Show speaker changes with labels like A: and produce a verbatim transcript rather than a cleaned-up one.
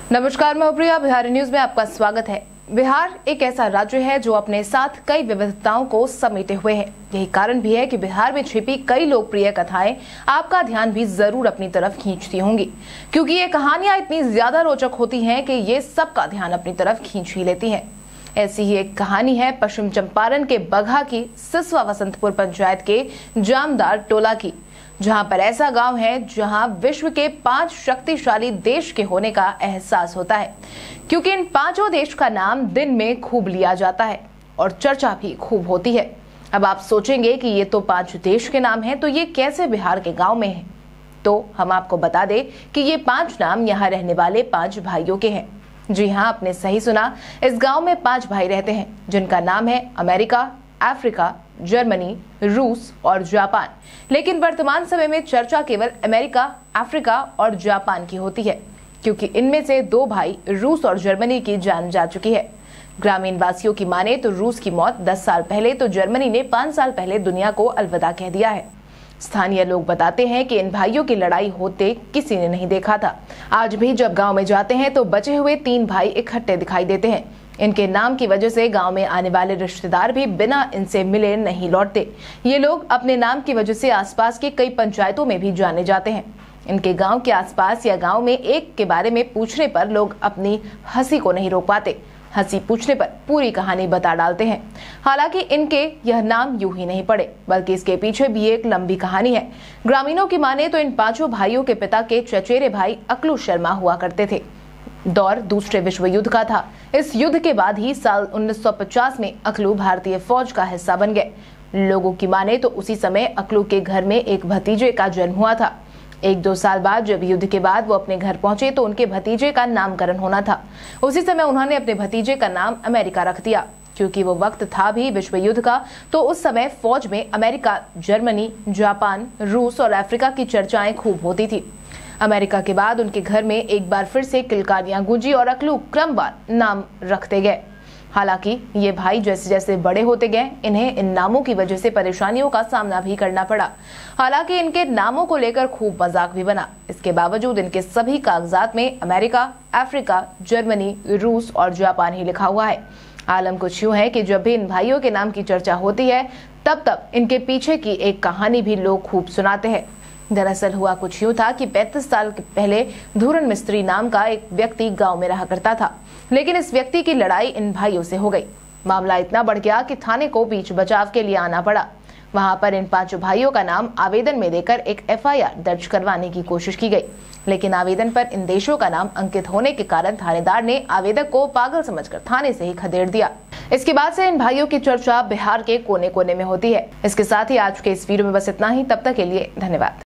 A: नमस्कार, मैं प्रिया। बिहार न्यूज में आपका स्वागत है। बिहार एक ऐसा राज्य है जो अपने साथ कई विविधताओं को समेटे हुए है। यही कारण भी है कि बिहार में छिपी कई लोकप्रिय कथाएं आपका ध्यान भी जरूर अपनी तरफ खींचती होंगी, क्योंकि ये कहानियां इतनी ज्यादा रोचक होती हैं कि ये सबका ध्यान अपनी तरफ खींच ही लेती हैं। ऐसी ही एक कहानी है पश्चिम चंपारण के बगहा की सिसवा वसंतपुर पंचायत के जामदार टोला की, जहां पर ऐसा गांव है जहां विश्व के पांच शक्तिशाली देश के होने का एहसास होता है, क्योंकि इन पांचों देश का नाम दिन में खूब लिया जाता है और चर्चा भी खूब होती है। अब आप सोचेंगे कि ये तो पांच देश के नाम हैं, तो ये कैसे बिहार के गांव में है? तो हम आपको बता दें कि ये पांच नाम यहाँ रहने वाले पांच भाइयों के हैं। जी हाँ, आपने सही सुना। इस गांव में पांच भाई रहते हैं, जिनका नाम है अमेरिका, अफ्रीका, जर्मनी, रूस और जापान। लेकिन वर्तमान समय में चर्चा केवल अमेरिका, अफ्रीका और जापान की होती है, क्योंकि इनमें से दो भाई रूस और जर्मनी की जान जा चुकी है। ग्रामीण वासियों की माने तो रूस की मौत दस साल पहले तो जर्मनी ने पांच साल पहले दुनिया को अलविदा कह दिया है। स्थानीय लोग बताते हैं कि इन भाइयों की लड़ाई होते किसी ने नहीं देखा था। आज भी जब गांव में जाते हैं तो बचे हुए तीन भाई इकट्ठे दिखाई देते हैं। इनके नाम की वजह से गांव में आने वाले रिश्तेदार भी बिना इनसे मिले नहीं लौटते। ये लोग अपने नाम की वजह से आसपास की कई पंचायतों में भी जाने जाते हैं। इनके गांव के आसपास या गांव में एक के बारे में पूछने पर लोग अपनी हंसी को नहीं रोक पाते। हंसी पूछने पर पूरी कहानी बता डालते हैं। हालांकि इनके यह नाम यूं ही नहीं पड़े, बल्कि इसके पीछे भी एक लंबी कहानी है। ग्रामीणों की माने तो इन पांचों भाइयों के पिता के चचेरे भाई अकलू शर्मा हुआ करते थे। दौर दूसरे विश्व युद्ध का था। इस युद्ध के बाद ही साल उन्नीस सौ पचास में अकलू भारतीय फौज का हिस्सा बन गए। लोगों की माने तो उसी समय अकलू के घर में एक भतीजे का जन्म हुआ था। एक दो साल बाद जब युद्ध के बाद वो अपने घर पहुंचे तो उनके भतीजे का नामकरण होना था। उसी समय उन्होंने अपने भतीजे का नाम अमेरिका रख दिया, क्योंकि वो वक्त था भी विश्व युद्ध का। तो उस समय फौज में अमेरिका, जर्मनी, जापान, रूस और अफ्रीका की चर्चाएं खूब होती थी। अमेरिका के बाद उनके घर में एक बार फिर से किलकारियां गूंजी और अकलू क्रमवार नाम रखते गए। हालांकि ये भाई जैसे जैसे बड़े होते गए, इन्हें इन नामों की वजह से परेशानियों का सामना भी करना पड़ा। हालांकि इनके नामों को लेकर खूब मजाक भी बना। इसके बावजूद इनके सभी कागजात में अमेरिका, अफ्रीका, जर्मनी, रूस और जापान ही लिखा हुआ है। आलम कुछ यूं है कि जब भी इन भाइयों के नाम की चर्चा होती है, तब तब इनके पीछे की एक कहानी भी लोग खूब सुनाते हैं। दरअसल हुआ कुछ यूं था कि पैंतीस साल पहले धूरन मिस्त्री नाम का एक व्यक्ति गांव में रहा करता था, लेकिन इस व्यक्ति की लड़ाई इन भाइयों से हो गई। मामला इतना बढ़ गया कि थाने को बीच बचाव के लिए आना पड़ा। वहां पर इन पांचों भाइयों का नाम आवेदन में देकर एक एफ आई आर दर्ज करवाने की कोशिश की गई, लेकिन आवेदन पर इन देशों का नाम अंकित होने के कारण थानेदार ने आवेदक को पागल समझकर थाने से ही खदेड़ दिया। इसके बाद से इन भाइयों की चर्चा बिहार के कोने कोने में होती है। इसके साथ ही आज के इस वीडियो में बस इतना ही। तब तक के लिए धन्यवाद।